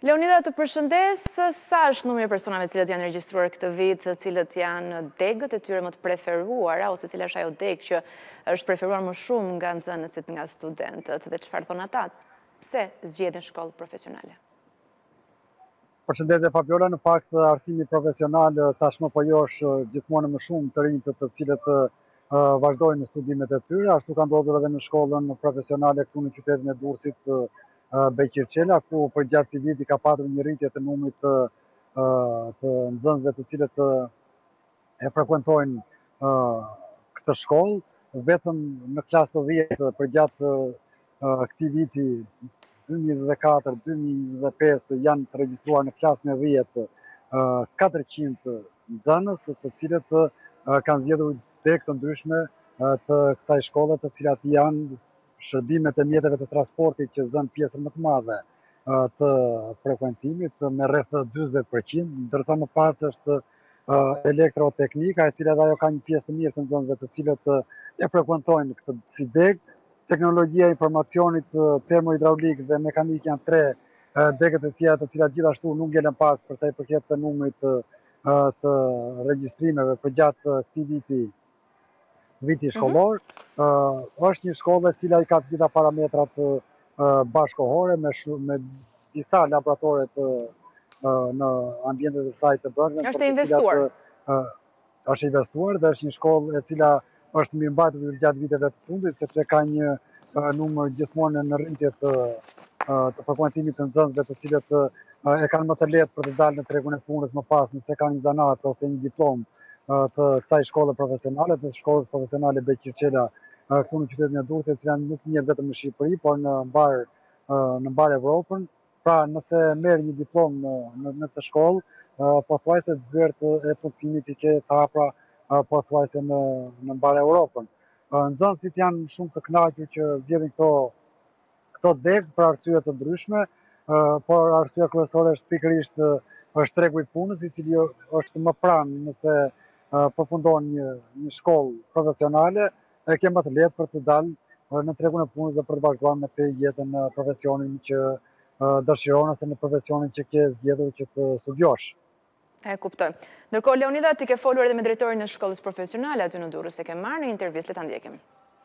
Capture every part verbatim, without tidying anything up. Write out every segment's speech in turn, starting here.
Leonida, të përshëndes, sa është numri i personave cilët janë regjistruar këtë vit, cilët janë degët e tyre më të preferuara, ose cila është ajo degë që është preferuar më shumë nga nxënësit nga studentët, dhe çfarë thonë ata? Pse zgjedhin shkollë profesionale? Përshëndetje Fabiola, në fakt arsimi profesional tashmë po josh gjithmonë më shumë të rinjtë të cilët vazhdojnë në studimet e tyre, ashtu ka ndodhur edhe në shkollën profesionale këtu në qytetin e Durrësit Beqirçela, ku për gjatë këtij viti ka patur një rritje të numrit të, të nxënësve të cilët e frekuentojnë këtë shkollë, vetëm në klasë të dhjetë për gjatë këtij viti dy mijë e njëzet e katër dy mijë e njëzet e pesë janë të regjistruar në klasën e dhjetë katërqind nxënës, të cilët kanë zgjedhur degë të ndryshme të kësaj shkolle, të cilat janë shërbimet e mjeteve të transportit që zënë pjesën më të madhe të frekuentimit me rreth dyzet përqind, ndërsa më pas është elektroteknika, e cila ajo ka një pjesë të mirë të nxënësve të cilët e frekuentojnë këtë si degë. Teknologjia e informacionit, termohidraulik dhe mekanik janë tre degët e tjera të cilat gjithashtu nuk ngelen pas për sa i përket të numrit të regjistrimeve për gjatë këtij viti viti shkollor. Është një shkollë e cila i ka të gjitha parametrat bashkohore me disa laboratore në ambientet e saj të brendshme. Është investuar. Është investuar dhe është një shkollë e cila është mirëmbajtur gjatë viteve të fundit, sepse ka një numër gjithmonë në rritje të të frekuentimit të nxënësve të cilët e kanë më të lehtë për të dalë në tregun e punës më pas, nëse kanë një zanat ose një diplomë të kësaj shkolle profesionale, të shkollës profesionale Beqirçela këtu në qytetin e Durrësit, e cila nuk njihet vetëm në Shqipëri, por në mbar në mbar Evropën. Pra, nëse merr një diplomë në në këtë shkollë, pothuajse dyert e punësimit i ke të hapura pothuajse në në mbar Evropën. Nxënësit janë shumë të kënaqur që zgjedhin këto këto degë për arsye të ndryshme, por arsyeja kryesore është pikërisht është tregu i punës, i cili është më pranë nëse përfundon një, një shkollë profesionale, e ke më të lehtë për të dalë në tregun e punës dhe për të vazhduar me të jetën në profesionin që dëshiron ose në profesionin që ke zgjedhur që të studiosh. E kuptoj. Ndërkohë Leonida, ti ke folur edhe me drejtorin e shkollës profesionale aty në Durrës, e ke marrë në intervistë, le ta ndjekim.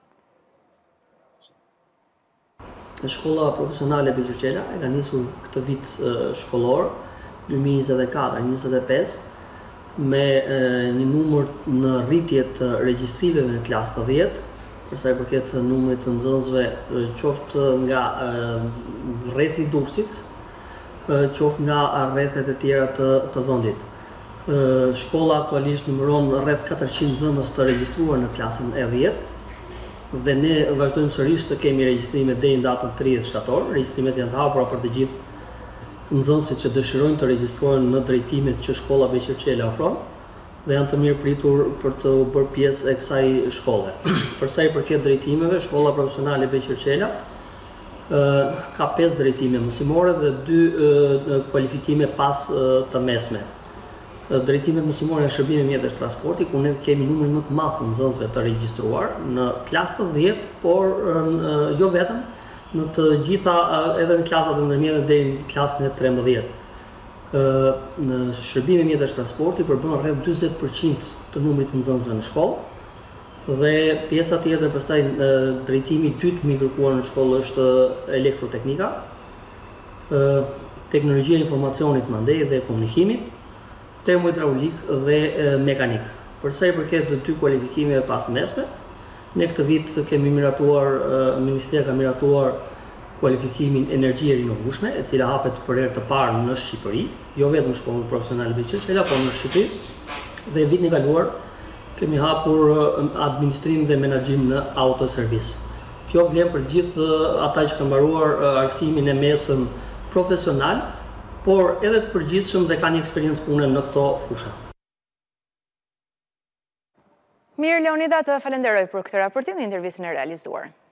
Shkolla profesionale Beqirçela e ka nisur këtë vit shkollor dy mijë e njëzet e katër njëzet e pesë me një numër në rritje të regjistrimeve në klasë të dhjetë, për sa i përket numrit të nxënësve, qoftë nga rrethi i Durrësit, qoftë nga rrethet e tjera të, të vendit. Shkolla aktualisht numëron rreth katërqind nxënës të regjistruar në klasën e dhjetë, dhe ne vazhdojmë sërish të kemi regjistrime deri në datën tridhjetë shtator. Regjistrimet janë të hapura për të gjithë nxënësit që dëshirojnë të regjistruaren në drejtimet që shkolla Beqirçela ofron dhe janë të mirëpritur për të bërë pjesë e kësaj shkolle. Për sa i përket drejtimeve, shkolla profesionale Beqirçela ka pesë drejtime mësimore dhe dy kualifikime pas të mesme. Drejtimet mësimore në shërbime mjetësh transporti, ku ne kemi numrin më të madh të nxënësve të regjistruar në klasë të dhjetë, por jo vetëm, në të gjitha edhe në klasat e ndërmjetme deri në klasën e trembëdhjetë. Në shërbime mjetësh transporti përbën rreth dyzet përqind të numrit të nxënësve në shkollë dhe pjesa tjetër pastaj drejtimi i dytë më i kërkuar në shkollë është elektroteknika, teknologjia e informacionit mandej dhe komunikimit, termohidraulik dhe mekanik. Për sa i përket të dy kualifikimeve pas mesme, ne këtë vit kemi miratuar, Ministria ka miratuar kualifikimin energji e rinovueshme, e cila hapet për herë të parë në Shqipëri, jo vetëm shkollën profesionale Beqirçela, por në Shqipëri. Dhe vitin e kaluar kemi hapur administrim dhe menaxhim në autoservis. Kjo vlen për gjithë ata që kanë mbaruar arsimin e mesëm profesional, por edhe të përgjithshëm dhe ka një eksperiencë pune në këto fusha. Mirë, Leonida, të falenderoj për këtë raportim dhe intervistën e realizuar.